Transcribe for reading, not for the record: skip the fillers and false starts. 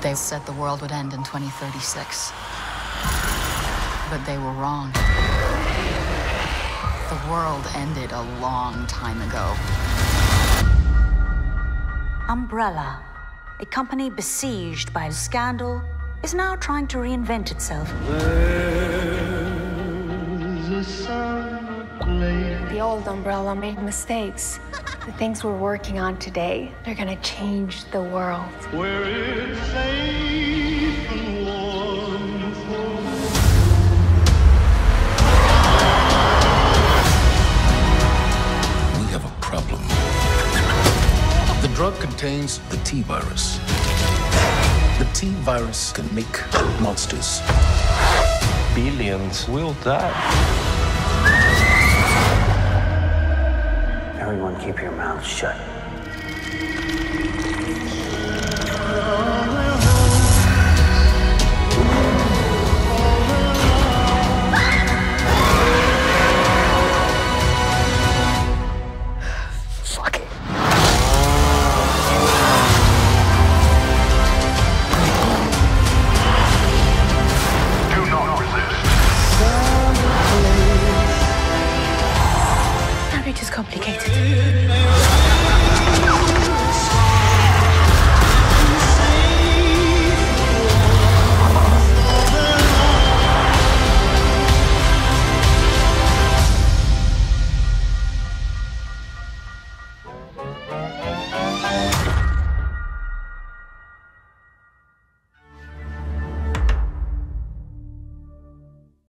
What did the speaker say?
They said the world would end in 2036. But they were wrong. The world ended a long time ago. Umbrella, a company besieged by scandal, is now trying to reinvent itself. The old Umbrella made mistakes. The things we're working on today, they're gonna change the world. Where it's safe and wonderful. We have a problem. The drug contains the T-virus. The T-virus can make monsters. Billions will die. Everyone keep your mouth shut. Fuck it. Do not resist. Marriage is complicated.